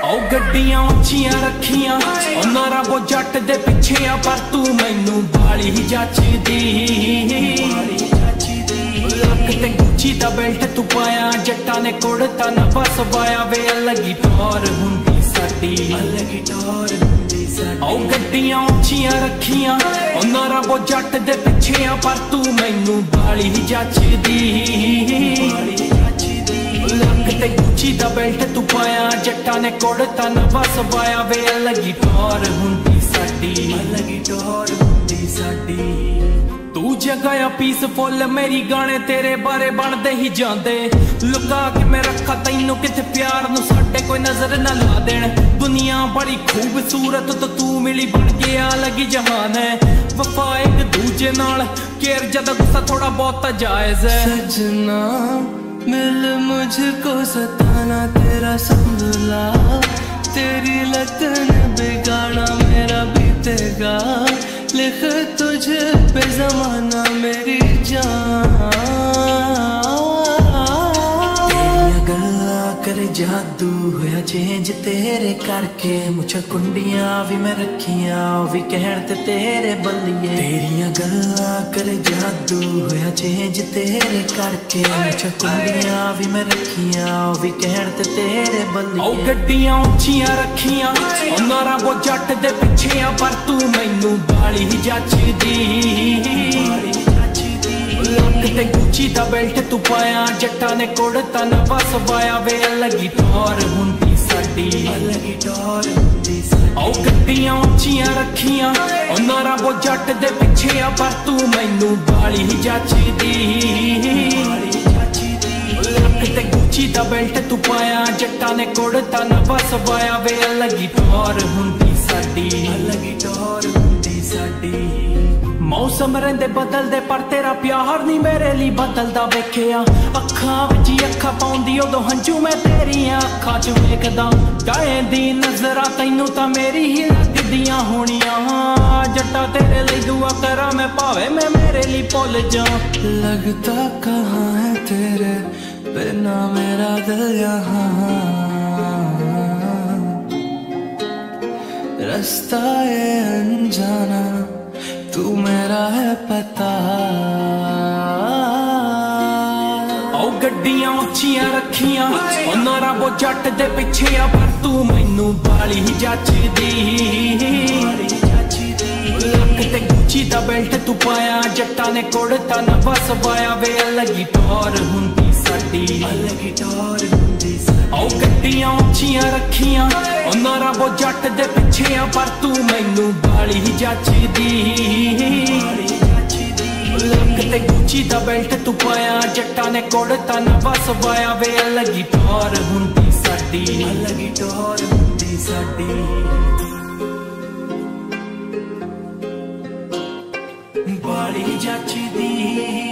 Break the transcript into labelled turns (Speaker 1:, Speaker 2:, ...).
Speaker 1: ਉਹ ਗੱਡੀਆਂ ਉੱਚੀਆਂ ਰੱਖੀਆਂ ਉਹਨਾਂ ਰੱਬੋ ਜੱਟ ਦੇ ਪਿੱਛੇ ਆ ਪਰ ਤੂੰ ਮੈਨੂੰ ਬਾਲੀ ਹੀ ਜੱਚਦੀ ਲੱਕ ਤੇ ਗੁੱਚੀ ਦਾ ਬੈਲਟ ਤੂੰ ਪਾਇਆ ਜੱਟਾਂ ਨੇ ਕੁੜਤਾ ਨਾ ਬਸ ਪਾਇਆ ਵੇ ਅਲੱਗੀ ਟੌਰ ਹੁੰਦੀ ਸਾਡੀ ਅਲੱਗੀ ਟੌਰ ਹੁੰਦੀ ਸਾਡੀ ਉਹ ਗੱਡੀਆਂ ਉੱਚੀਆਂ ਰੱਖੀਆਂ ਉਹਨਾਂ ਰੱਬੋ ਜੱਟ ਦੇ ਪਿੱਛੇ ਆ ਪਰ ਤੂੰ ਮੈਨੂੰ ਬਾਲੀ ਹੀ ਜੱਚਦੀ ਲੱਕ ਤੇ ਗੁੱਚੀ ਦਾ ਬੈਲਟ ਤੂੰ ਪਾਇਆ ਜੱਟਾਂ ਨੇ ਕੁੜਤਾ ਨਾ ਬਸ ਪਾਇਆ ਵੇ ਅਲੱਗੀ ਟੌਰ ਹੁੰਦੀ ਸਾਡੀ ਅਲੱਗੀ ਟੌਰ ਹੁੰਦੀ ਸਾਡੀ ਤੂੰ ਜਗ੍ਹਾ ਆ ਪੀਸਫੁੱਲ ਮੇਰੀ ਗਾਣੇ ਤੇਰੇ ਬਾਰੇ ਬਣਦੇ ਹੀ ਜਾਂਦੇ ਲੁਕਾ ਕੇ ਮੈਂ ਰੱਖਾ ਤੈਨੂੰ ਕਿਤੇ ਪਿਆਰ ਨੂੰ ਸਾਡੇ ਕੋਈ ਨਜ਼ਰ ਨਾ ਲਾ ਦੇਣ ਦੁਨੀਆ ਬੜੀ ਖੂਬਸੂਰਤ ਤੇ ਤੂੰ ਮਿਲੀ ਬਣ ਗਿਆ ਲੱਗੀ ਜਹਾਨ ਹੈ ਵਫਾ ਇੱਕ ਦੂਜੇ ਨਾਲ ਕੇਰ ਜਦੋਂ ਗੁੱਸਾ ਥੋੜਾ ਬਹੁਤ ਜਾਇਜ਼ ਹੈ
Speaker 2: सजना मिल मुझको सताना तेरा संभला तेरी लत ने बिगाड़ा मेरा बीतेगा लिख तुझे पे जमाना मेरी जान करे जादू होया चेंज तेरे करके मुझे कुंडियां भी मैं रखियां भी कहण ते तेरे बल्लिए तेरियां गल्लां करे जादू होया चेंज तेरे करके मुझे कुंडियां भी मैं रखियां भी कहण ते तेरे बल्लिए
Speaker 1: ਉਹ ਗੱਡੀਆਂ ਉੱਚੀਆਂ ਰੱਖੀਆਂ ਉਹਨਾਂ ਰੱਬੋ ਜੱਟ ਦੇ ਪਿੱਛੇ ਆ ਪਰ ਤੂੰ ਮੈਨੂੰ ਬਾਲੀ ਹੀ ਜੱਚਦੀ ਲੱਕ ਤੇ ਗੁੱਚੀ ਦਾ ਬੈਲਟ ਤੂੰ ਪਾਇਆ ਜੱਟਾਂ ਨੇ ਕੁੜਤਾ ਨਾ ਬਸ ਪਾਇਆ ਵੇ ਅਲੱਗੀ ਟੌਰ ਹੁੰਦੀ ਸਾਡੀ ਅਲੱਗੀ ਟੌਰ ਹੁੰਦੀ ਸਾਡੀ ਉਹ ਗੱਡੀਆਂ ਉੱਚੀਆਂ ਰੱਖੀਆਂ ਉਹਨਾਂ ਰੱਬੋ ਜੱਟ ਦੇ ਪਿੱਛੇ ਆ ਪਰ ਤੂੰ ਮੈਨੂੰ ਬਾਲੀ ਹੀ ਜੱਚਦੀ ਲੱਕ ਤੇ ਗੁੱਚੀ ਦਾ ਬੈਲਟ ਤੂੰ ਪਾਇਆ ਜੱਟਾਂ ਨੇ ਕੁੜਤਾ ਨਾ ਬਸ ਪਾਇਆ ਵੇ ਅਲੱਗੀ ਟੌਰ ਹੁੰਦੀ ਸਾਡੀ ਅਲੱਗੀ ਟੌਰ ਹੁੰਦੀ ਸਾਡੀ ਮੌਸਮ ਰਹਿੰਦੇ ਬਦਲਦੇ ਪਰ ਤੇਰਾ ਪਿਆਰ ਨਹੀਂ ਮੇਰੇ ਲਈ ਬਦਲਦਾ ਵੇਖਿਆ ਅੱਖਾਂ ਵਿੱਚ ਅੱਖਾਂ ਪਾਉਂਦੀ ਉਦੋਂ ਹੰਝੂ ਮੈਂ ਤੇਰੀਆਂ ਅੱਖਾਂ 'ਚ ਵੇਖਦਾ ਗਾਏ ਦੀ ਨਜ਼ਰਾਂ ਤੈਨੂੰ ਤਾਂ ਮੇਰੀ ਹੀ ਲੱਗਦੀਆਂ ਹੋਣੀਆਂ ਜੱਟਾ ਤੇਰੇ ਲਈ ਦੁਆ ਕਰਾਂ ਮੈਂ ਭਾਵੇਂ ਮੈਂ ਮੇਰੇ ਲਈ ਭੁੱਲ ਜਾ
Speaker 2: लगता कहाँ है तेरे बिना मेरा दिल यहाँ रास्ता ये अनजाना तू मेरा है पता
Speaker 1: ਉਹ ਗੱਡੀਆਂ ਉੱਚੀਆਂ ਰੱਖੀਆਂ ਉਹਨਾਂ ਰੱਬੋ ਜੱਟ ਦੇ ਪਿੱਛੇ ਆ ਪਰ ਤੂੰ ਮੈਨੂੰ ਬਾਲੀ ਹੀ ਜੱਚਦੀ ਲੱਕ ਤੇ ਗੁੱਚੀ ਦਾ ਬੈਲਟ ਤੂੰ ਪਾਇਆ ਜੱਟਾਂ ਨੇ ਕੁੜਤਾ ਨਾ ਬਸ ਪਾਇਆ ਵੇ ਅਲੱਗੀ ਟੌਰ ਹੁੰਦੀ ਸਾਡੀ ਅਲੱਗੀ ਟੌਰ ਹੁੰਦੀ ਸਾਡੀ ਉਹ ਗੱਡੀਆਂ ਉੱਚੀਆਂ ਰੱਖੀਆਂ ਉਹਨਾਂ ਰੱਬੋ ਜੱਟ ਦੇ ਪਿੱਛੇ ਆ ਪਰ ਤੂੰ ਮੈਨੂੰ ਬਾਲੀ ਹੀ ਜੱਚਦੀ ਲੱਕ ਤੇ ਗੁੱਚੀ ਦਾ ਬੈਲਟ ਤੂੰ ਪਾਇਆ ਜੱਟਾਂ ਨੇ ਕੁੜਤਾ ਨਾ ਬਸ ਪਾਇਆ ਵੇ ਅਲੱਗੀ ਟੌਰ ਹੁੰਦੀ ਸਾਡੀ ਅਲੱਗੀ ਟੌਰ ਹੁੰਦੀ ਸਾਡੀ ਬਾਲੀ ਜੱਚਦੀ